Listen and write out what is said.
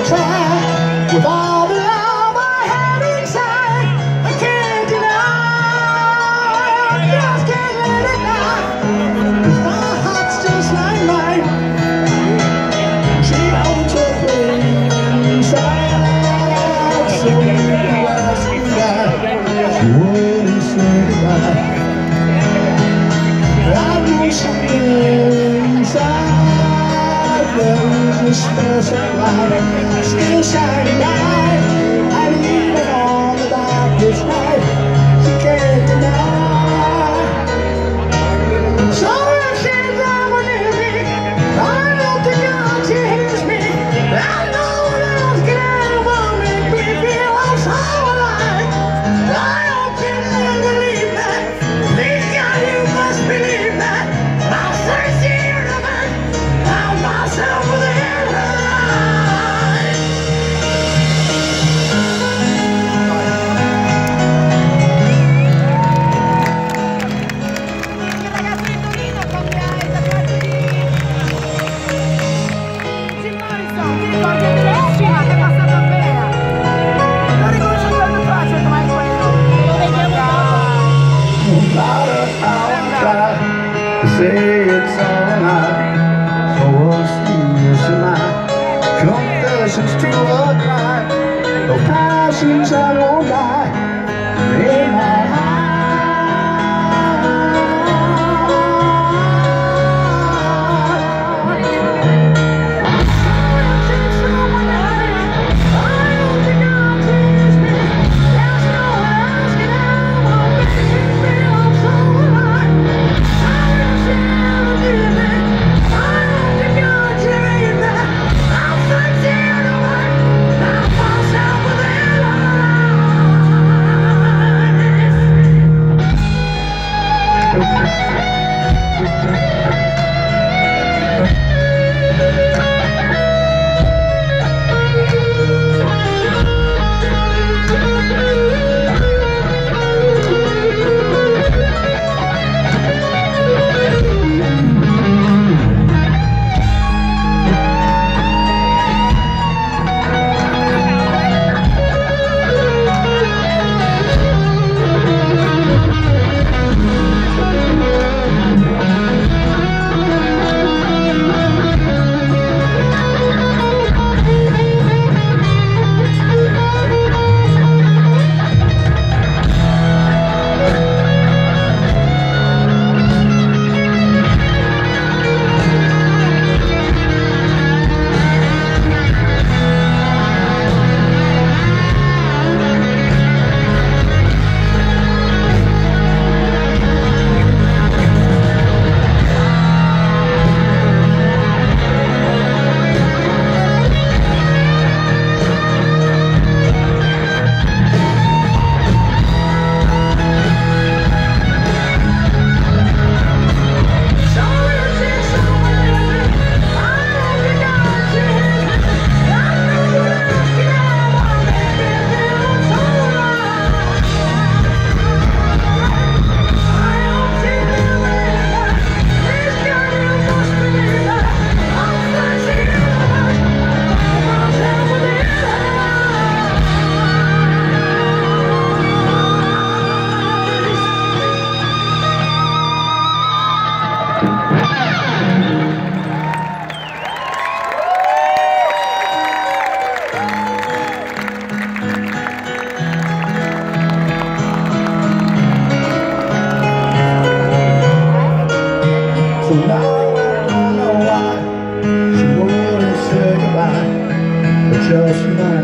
try. With all the love I had inside, I can't deny. I just can't let it die. 'Cause my heart's just like mine. She owns her place inside. So you ask me that, wouldn't say goodbye. I knew something inside. There is a special light still shining bright, and even on the darkest night, she can't deny. So if she's ever near me, I know to God she hears me. I know what else can ever make me feel I'm so alive. I hope she never leave that. Please God, you must believe that. I'll search the universe, found myself within her eyes. Ragazzo di Torino con il tatuaggio di Jim Morrison, ti ricordi dell'Escima che è passato a Vera? Non riconosciuto il tatuaggio, ma è quello. Lo vediamo Say it's all night, so what's the use tonight? Confessions to a crime, no passions I don't lie in my heart. So now I know why she wouldn't say goodbye, but just tonight.